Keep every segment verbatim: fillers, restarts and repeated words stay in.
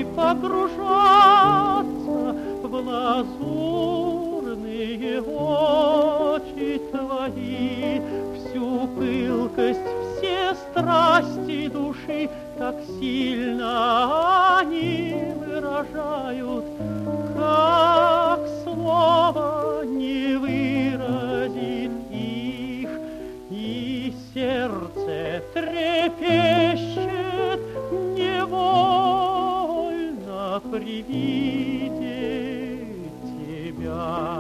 погружаться в лазурные очи твои, всю пылкость, все страсти души, так сильно они выражают, как слово не выразит их, и сердце трепещет невольно при виде тебя.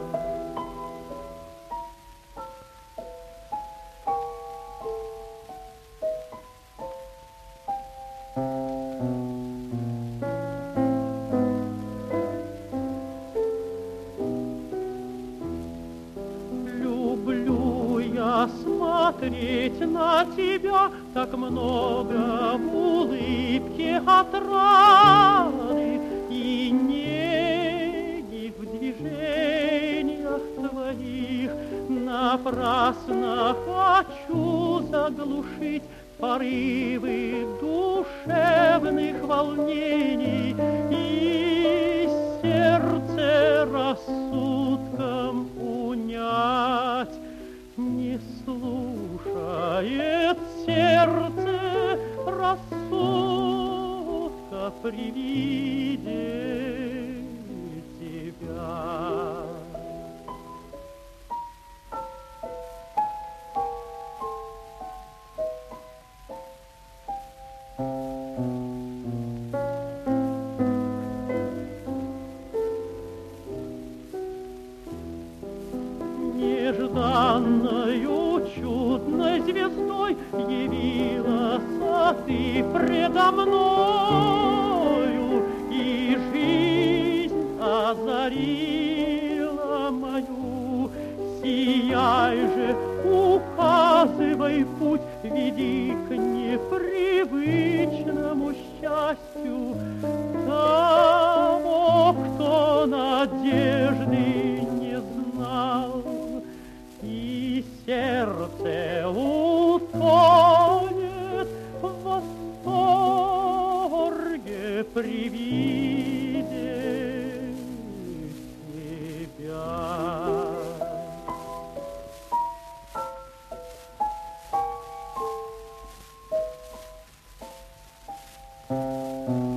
Смотреть на тебя, так много в улыбке отрады и неги в движениях твоих. Напрасно хочу заглушить порывы душевных волнений и сердце рассудком унять. Не слушает сердце рассудка при виде тебя. Нежданною чудной звездой явилась ты предо мною, и жизнь озарила мою. Сияй же, указывай путь, веди к непривычному счастью того, кто надежды не знал. И сердце утонет в восторге при виде тебя. Thank you.